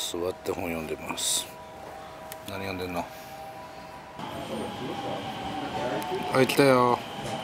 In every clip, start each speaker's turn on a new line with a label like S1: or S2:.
S1: 座って本読んでます。何読んでんの？はい、来たよ。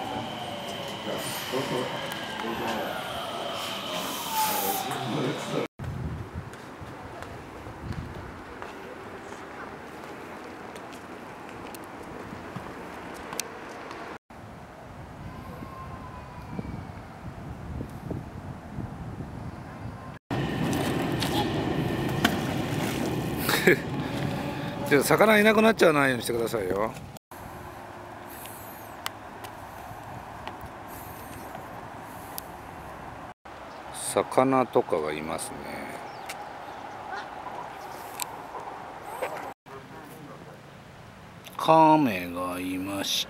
S1: ちょっと魚いなくなっちゃわないようにしてくださいよ。魚とかがいますね。カメがいました。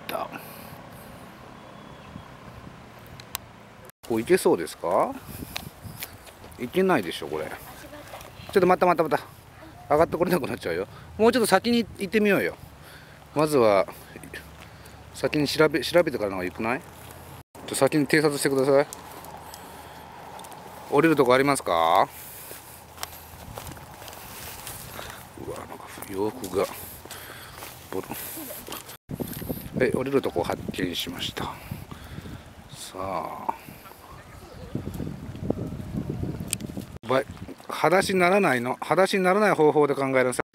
S1: これいけそうですか？いけないでしょこれ。ちょっと待った。上がってこれなくなっちゃうよ。もうちょっと先に行ってみようよ。まずは先に調べてからの方がよくない？先に偵察してください。降りるとこありますか？うわ、なんか洋服がはい、降りるとこ発見しました。さあ、裸足にならない方法で考えなさい。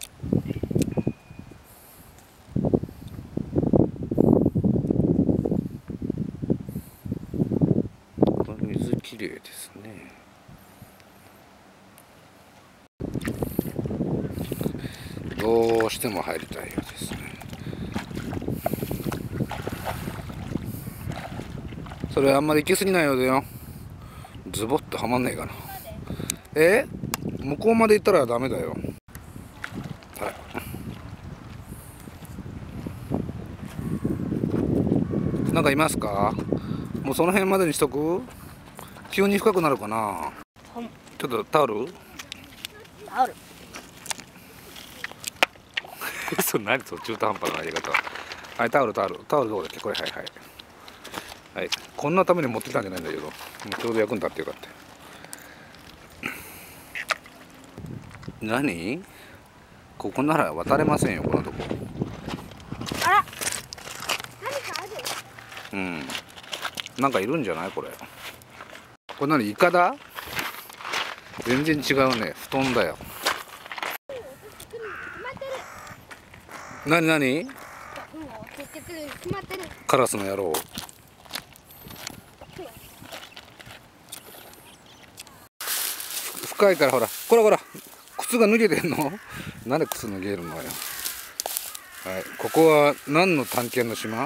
S1: これ水きれいですね。どうしても入りたいようですね。それあんまり行き過ぎないようだよ。ズボッとはまんねえかな。向こうまで行ったらダメだよ。はい、なんかいますか？もうその辺までにしとく？急に深くなるかな。ちょっとタオルそれ何その中途半端なやり方。はい、タオルどうだっけこれ。はい、こんなために持ってきたんじゃないんだけど、もうちょうど役に立ってよかった。何？ここなら渡れませんよ、このとこ。
S2: あら、何かある。
S1: なんかいるんじゃないこれ。これ何？イカだ？全然違うね。布団だよ。何？カラスの野郎。深いからほら、こら靴が脱げてんの？なんで靴脱げるのよ。はい、ここは何の探検の島？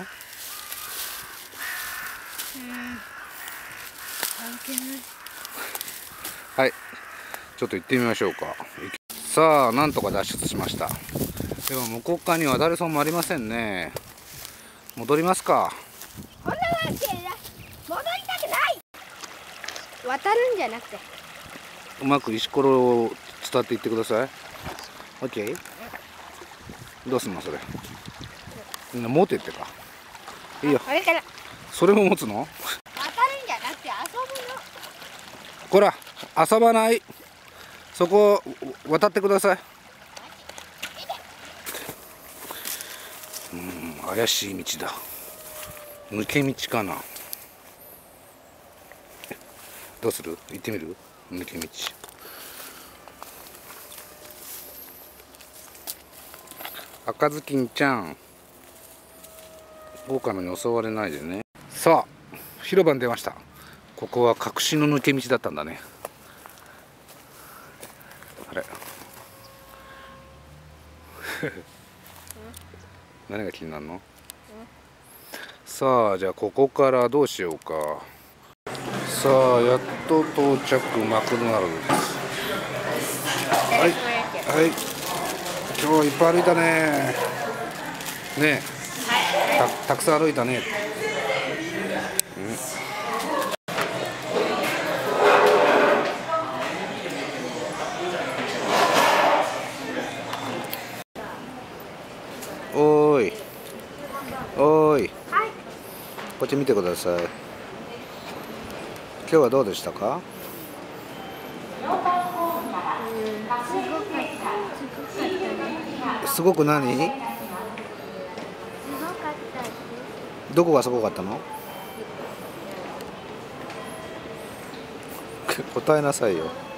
S1: はい、ちょっと行ってみましょうか。さあ、なんとか脱出しました。でも向こう側に渡れそうもありませんね。戻りますか。
S2: こんなわけ戻りたくない。渡るんじゃなくて
S1: うまく石ころを伝っていってください。 OK。 どうすんのそれ。みんな持てってか。いいよ。それも持つの？
S2: 渡るんじゃなくて遊ぶの。
S1: こら、遊ばない。そこ渡ってください。怪しい道だ。抜け道かな。どうする？行ってみる？抜け道。赤ずきんちゃん、狼に襲われないでね。さあ、広場に出ました。ここは隠しの抜け道だったんだね。あれ何が気になるの？さあ、じゃあここからどうしようか。さあ、やっと到着、マクドナルドです。はい、今日はいっぱい歩いたね。たくさん歩いたね。おーい、こっち見てください。今日はどうでしたか？
S2: すごかった。
S1: すごく何？
S2: すごかったです。
S1: どこがすごかったの？答えなさいよ。